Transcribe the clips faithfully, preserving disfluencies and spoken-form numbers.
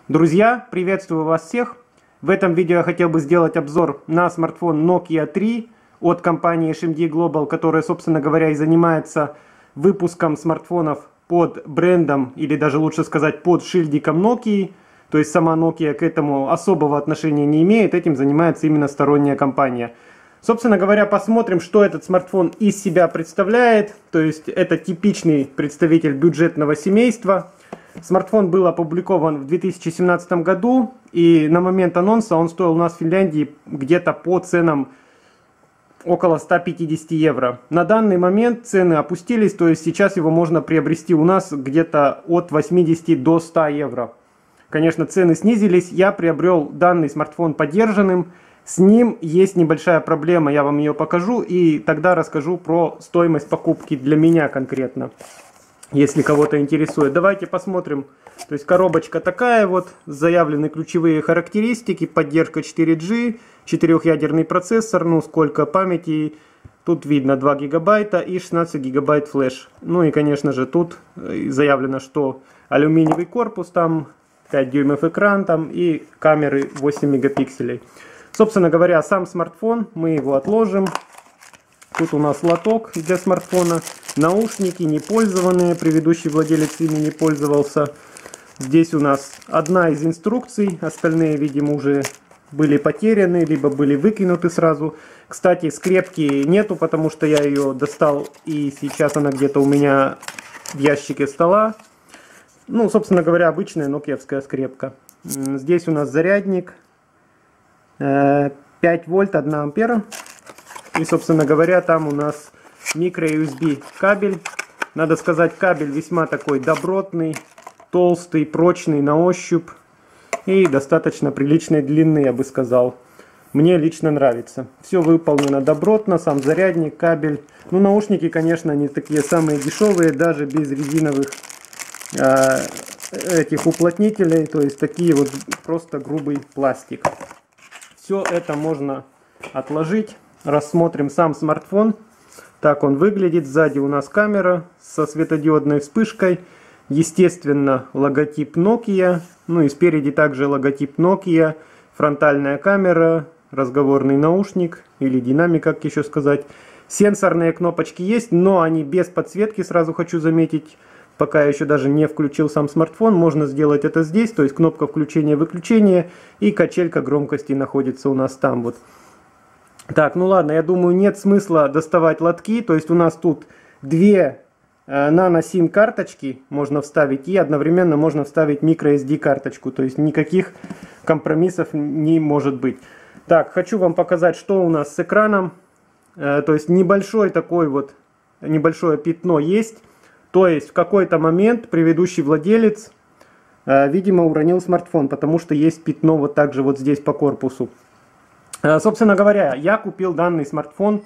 Друзья, приветствую вас всех! В этом видео я хотел бы сделать обзор на смартфон Nokia три от компании эйч эм ди Global, которая, собственно говоря, и занимается выпуском смартфонов под брендом, или даже лучше сказать, под шильдиком Nokia. То есть сама Nokia к этому особого отношения не имеет, этим занимается именно сторонняя компания. Собственно говоря, посмотрим, что этот смартфон из себя представляет. То есть это типичный представитель бюджетного семейства. Смартфон был опубликован в две тысячи семнадцатом году, и на момент анонса он стоил у нас в Финляндии где-то по ценам около ста пятидесяти евро. На данный момент цены опустились, то есть сейчас его можно приобрести у нас где-то от восьмидесяти до ста евро. Конечно, цены снизились, я приобрел данный смартфон подержанным. С ним есть небольшая проблема, я вам ее покажу, и тогда расскажу про стоимость покупки для меня конкретно, если кого-то интересует. Давайте посмотрим. То есть коробочка такая вот, заявлены ключевые характеристики, поддержка четыре джи, четырехъядерный процессор, ну сколько памяти, тут видно два гигабайта и шестнадцать гигабайт флеш. Ну и конечно же тут заявлено, что алюминиевый корпус, там пять дюймов экран там и камеры восемь мегапикселей. Собственно говоря, сам смартфон, мы его отложим. Тут у нас лоток для смартфона, наушники непользованные, предыдущий владелец ими не пользовался. Здесь у нас одна из инструкций, остальные, видимо, уже были потеряны, либо были выкинуты сразу. Кстати, скрепки нету, потому что я ее достал, и сейчас она где-то у меня в ящике стола. Ну, собственно говоря, обычная нокиевская скрепка. Здесь у нас зарядник, пять вольт, одна ампера. И, собственно говоря, там у нас микро ю эс би кабель. Надо сказать, кабель весьма такой добротный, толстый, прочный на ощупь. И достаточно приличной длины, я бы сказал. Мне лично нравится. Все выполнено добротно, сам зарядник, кабель. Ну, наушники, конечно, они такие самые дешевые, даже без резиновых э, этих уплотнителей. То есть такие вот просто грубый пластик. Все это можно отложить. Рассмотрим сам смартфон. Так он выглядит. Сзади у нас камера со светодиодной вспышкой. Естественно, логотип Nokia. Ну и спереди также логотип Nokia. Фронтальная камера, разговорный наушник или динамик, как еще сказать. Сенсорные кнопочки есть, но они без подсветки, сразу хочу заметить. Пока я еще даже не включил сам смартфон, можно сделать это здесь. То есть кнопка включения-выключения и качелька громкости находится у нас там вот. Так, ну ладно, я думаю, нет смысла доставать лотки. То есть у нас тут две э, нано-сим карточки можно вставить, и одновременно можно вставить микро эс ди карточку. То есть никаких компромиссов не может быть. Так, хочу вам показать, что у нас с экраном. Э, то есть небольшой такой вот, небольшое пятно есть. То есть в какой-то момент предыдущий владелец, э, видимо, уронил смартфон, потому что есть пятно вот так же вот здесь по корпусу. Собственно говоря, я купил данный смартфон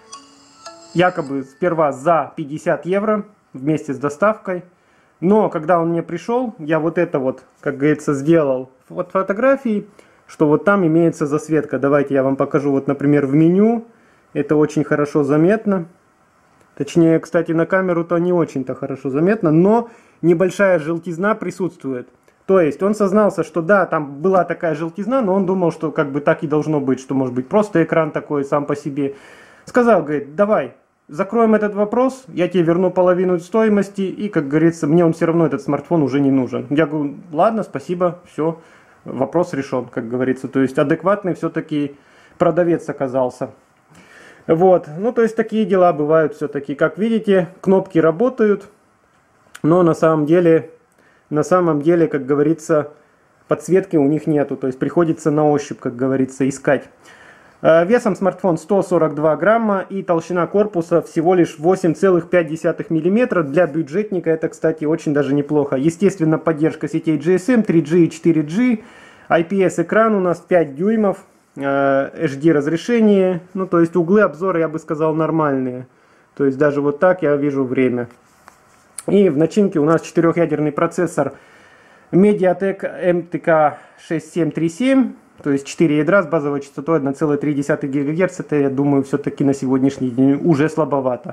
якобы сперва за пятьдесят евро вместе с доставкой. Но когда он мне пришел, я вот это вот, как говорится, сделал вот фотографии, что вот там имеется засветка. Давайте я вам покажу, вот, например, в меню. Это очень хорошо заметно. Точнее, кстати, на камеру-то не очень-то хорошо заметно, но небольшая желтизна присутствует. То есть он сознался, что да, там была такая желтизна, но он думал, что как бы так и должно быть, что может быть просто экран такой сам по себе. Сказал, говорит, давай, закроем этот вопрос, я тебе верну половину стоимости, и, как говорится, мне он все равно, этот смартфон, уже не нужен. Я говорю, ладно, спасибо, все, вопрос решен, как говорится. То есть адекватный все-таки продавец оказался. Вот, ну то есть такие дела бывают все-таки. Как видите, кнопки работают, но на самом деле... На самом деле, как говорится, подсветки у них нету, то есть приходится на ощупь, как говорится, искать. Весом смартфон сто сорок два грамма и толщина корпуса всего лишь восемь целых пять десятых миллиметра. Для бюджетника это, кстати, очень даже неплохо. Естественно, поддержка сетей джи эс эм, три джи и четыре джи. ай пи эс экран у нас пять дюймов, эйч ди разрешение. Ну, то есть углы обзора, я бы сказал, нормальные. То есть даже вот так я вижу время. И в начинке у нас четырехъядерный процессор Mediatek эм тэ ка шесть семь три семь, то есть четыре ядра с базовой частотой одна целая три десятых гигагерца. Это, я думаю, все-таки на сегодняшний день уже слабовато.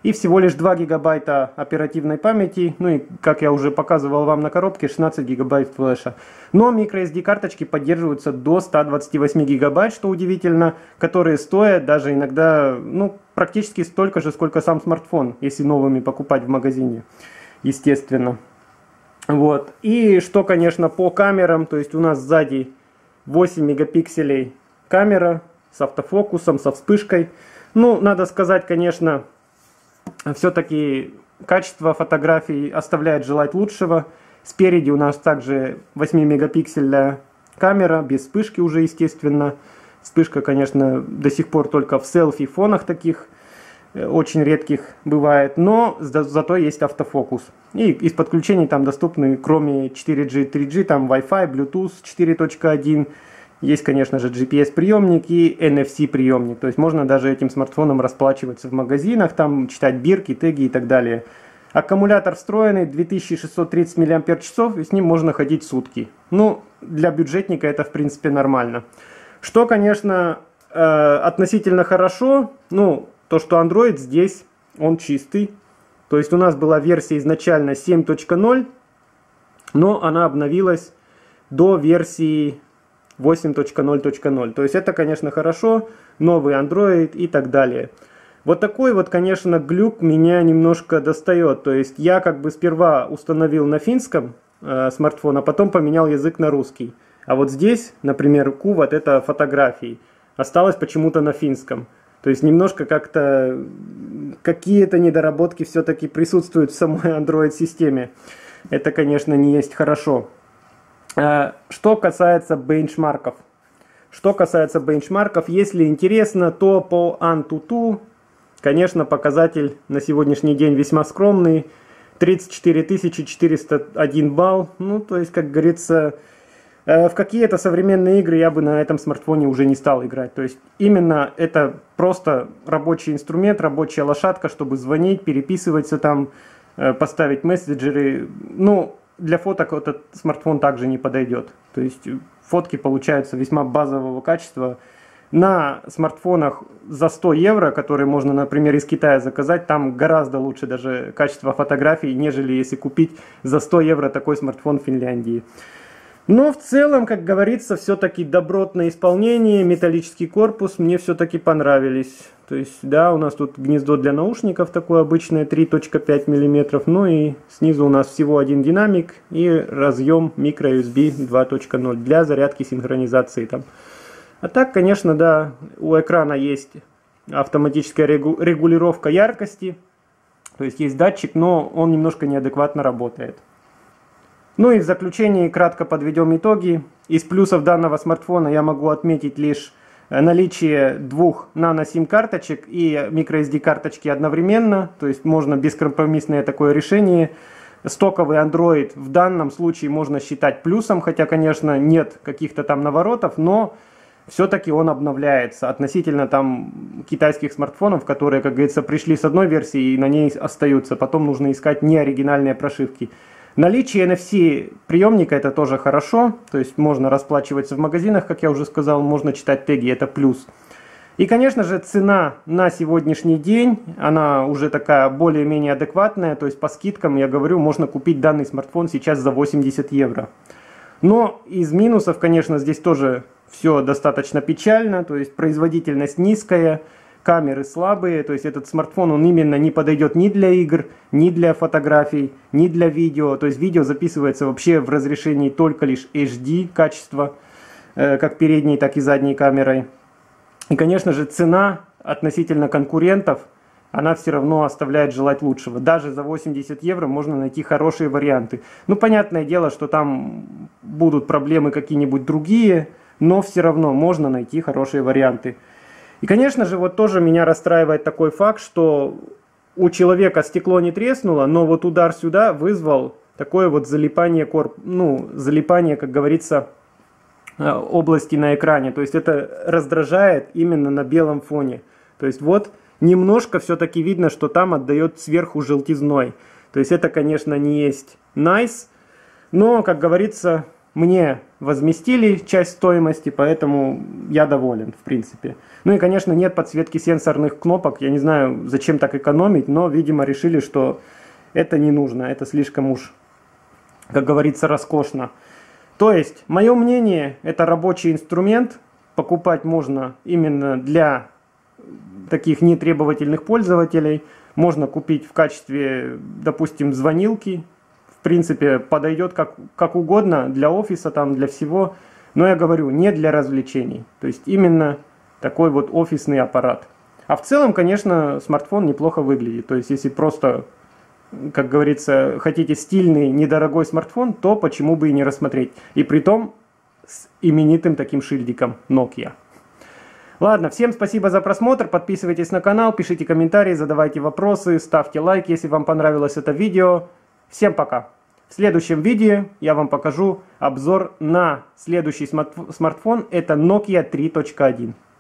И всего лишь два гигабайта оперативной памяти, ну и, как я уже показывал вам на коробке, шестнадцать гигабайт флеша. Но microSD карточки поддерживаются до ста двадцати восьми гигабайт, что удивительно, которые стоят даже иногда, ну, практически столько же, сколько сам смартфон, если новыми покупать в магазине, естественно. Вот. И что, конечно, по камерам, то есть у нас сзади восемь мегапикселей камера с автофокусом, со вспышкой. Ну, надо сказать, конечно, все-таки качество фотографий оставляет желать лучшего. Спереди у нас также восьмимегапиксельная камера, без вспышки уже, естественно. Вспышка, конечно, до сих пор только в селфи-фонах таких, очень редких бывает, но за, зато есть автофокус. И из подключений там доступны, кроме четыре джи, три джи, там Wi-Fi, Bluetooth четыре точка один. Есть, конечно же, джи пи эс-приемник и эн эф си-приемник. То есть можно даже этим смартфоном расплачиваться в магазинах, там читать бирки, теги и так далее. Аккумулятор встроенный, две тысячи шестьсот тридцать миллиампер-часов, и с ним можно ходить сутки. Ну, для бюджетника это, в принципе, нормально. Что, конечно, э, относительно хорошо, ну, то, что Android здесь, он чистый. То есть у нас была версия изначально семь точка ноль, но она обновилась до версии восемь точка ноль точка ноль. То есть это, конечно, хорошо, новый Android и так далее. Вот такой вот, конечно, глюк меня немножко достает. То есть я как бы сперва установил на финском э, смартфон, а потом поменял язык на русский. А вот здесь, например, Kuvat, это фотографии, осталось почему-то на финском. То есть немножко как-то какие-то недоработки все-таки присутствуют в самой Android-системе. Это, конечно, не есть хорошо. Что касается бенчмарков. Что касается бенчмарков, если интересно, то по Antutu, конечно, показатель на сегодняшний день весьма скромный. тридцать четыре тысячи четыреста один балл. Ну, то есть, как говорится, в какие-то современные игры я бы на этом смартфоне уже не стал играть. То есть, именно это просто рабочий инструмент, рабочая лошадка, чтобы звонить, переписываться там, поставить мессенджеры. Ну, для фоток этот смартфон также не подойдет. То есть фотки получаются весьма базового качества. На смартфонах за сто евро, которые можно, например, из Китая заказать, там гораздо лучше даже качество фотографий, нежели если купить за сто евро такой смартфон в Финляндии. Но в целом, как говорится, все-таки добротное исполнение, металлический корпус мне все-таки понравились. То есть, да, у нас тут гнездо для наушников такое обычное, три точка пять миллиметров. Ну и снизу у нас всего один динамик и разъем microUSB два точка ноль для зарядки синхронизации там. А так, конечно, да, у экрана есть автоматическая регулировка яркости. То есть есть датчик, но он немножко неадекватно работает. Ну и в заключении кратко подведем итоги. Из плюсов данного смартфона я могу отметить лишь наличие двух нано-сим карточек и microSD карточки одновременно. То есть можно бескомпромиссное такое решение. Стоковый Android в данном случае можно считать плюсом, хотя, конечно, нет каких-то там наворотов, но все-таки он обновляется относительно там китайских смартфонов, которые, как говорится, пришли с одной версии и на ней остаются. Потом нужно искать неоригинальные прошивки. Наличие эн эф си приемника это тоже хорошо, то есть можно расплачиваться в магазинах, как я уже сказал, можно читать теги, это плюс. И, конечно же, цена на сегодняшний день, она уже такая более-менее адекватная, то есть по скидкам, я говорю, можно купить данный смартфон сейчас за восемьдесят евро. Но из минусов, конечно, здесь тоже все достаточно печально, то есть производительность низкая, камеры слабые, то есть этот смартфон, он именно не подойдет ни для игр, ни для фотографий, ни для видео. То есть видео записывается вообще в разрешении только лишь эйч ди качества, э, как передней, так и задней камерой. И, конечно же, цена относительно конкурентов, она все равно оставляет желать лучшего. Даже за восемьдесят евро можно найти хорошие варианты. Ну, понятное дело, что там будут проблемы какие-нибудь другие, но все равно можно найти хорошие варианты. И, конечно же, вот тоже меня расстраивает такой факт, что у человека стекло не треснуло, но вот удар сюда вызвал такое вот залипание, корп... ну, залипание, как говорится, области на экране. То есть это раздражает именно на белом фоне. То есть вот немножко все-таки видно, что там отдает сверху желтизной. То есть это, конечно, не есть nice, но, как говорится, мне возместили часть стоимости, поэтому я доволен, в принципе. Ну и, конечно, нет подсветки сенсорных кнопок. Я не знаю, зачем так экономить, но, видимо, решили, что это не нужно. Это слишком уж, как говорится, роскошно. То есть, мое мнение, это рабочий инструмент. Покупать можно именно для таких нетребовательных пользователей. Можно купить в качестве, допустим, звонилки. В принципе, подойдет как, как угодно для офиса, там, для всего. Но я говорю, не для развлечений. То есть именно такой вот офисный аппарат. А в целом, конечно, смартфон неплохо выглядит. То есть если просто, как говорится, хотите стильный, недорогой смартфон, то почему бы и не рассмотреть. И притом с именитым таким шильдиком Nokia. Ладно, всем спасибо за просмотр. Подписывайтесь на канал, пишите комментарии, задавайте вопросы, ставьте лайк, если вам понравилось это видео. Всем пока! В следующем видео я вам покажу обзор на следующий смартфон. Это Nokia три точка один.